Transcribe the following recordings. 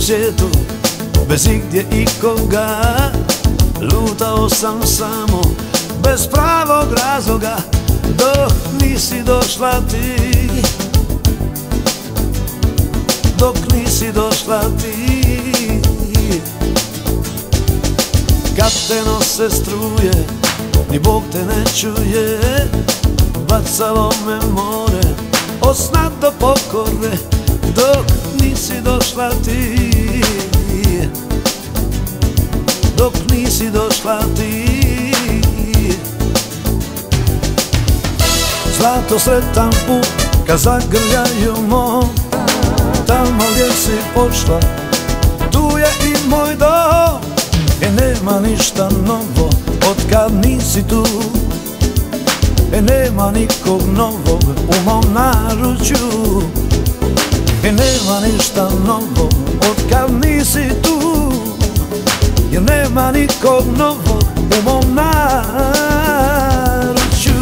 svijetu, bez igdje ikoga. Lutao sam samo, bez pravog razloga, dok nisi došla ti. Dok nisi došla ti. Kad te nose struje, ni Bog te ne čuje. Bacalo me more, od sna do pokore, dok nisi došla ti. Dok nisi došla ti. Zlato sretan put kad zagrljaju mom, tamo gdje si pošla, tu je i moj dom. Nema ništa novo od kad nisi tu. Nema nikog novog u mom naručju. Nema ništa novo od kad nisi tu. Jer nema nikog novog u mom naručju.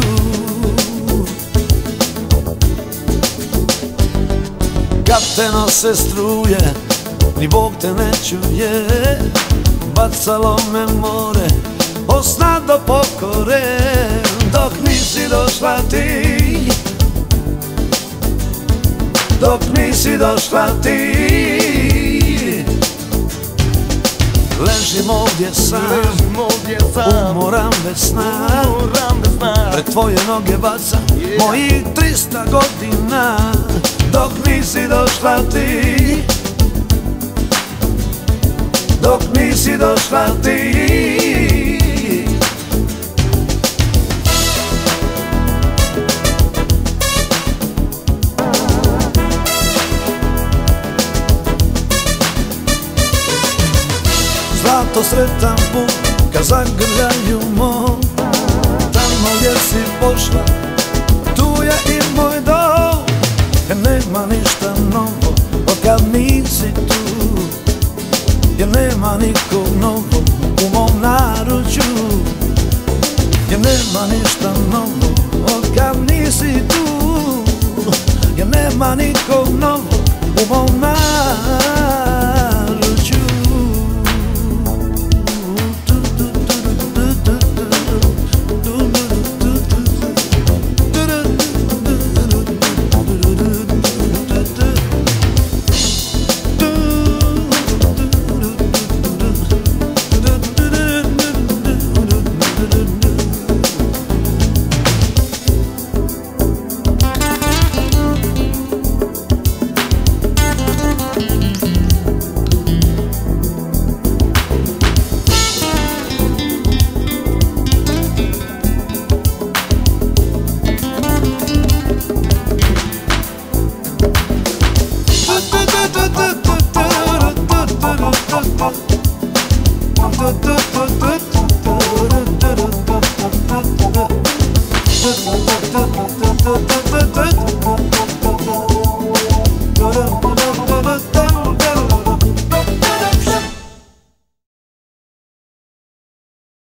Kad te nose struje, ni Bog te ne čuje. Bacalo me more, od sna do pokore, dok nisi došla ti. Dok nisi došla ti. Ležim ovdje sam, umoran bez sna. Pred tvoje noge bacam mojih 300 godina, dok nisi došla ti. Dok nisi došla ti. Zlato sretan put kad zagrljaju mom, tamo gdje si pošla, tu je i moj dom. Nema ništa novo od kad nisi tu. Jer nema nikog novog u mom naručju. Jer nema ništa novo od kad nisi tu. Jer nema nikog novog u mom naručju.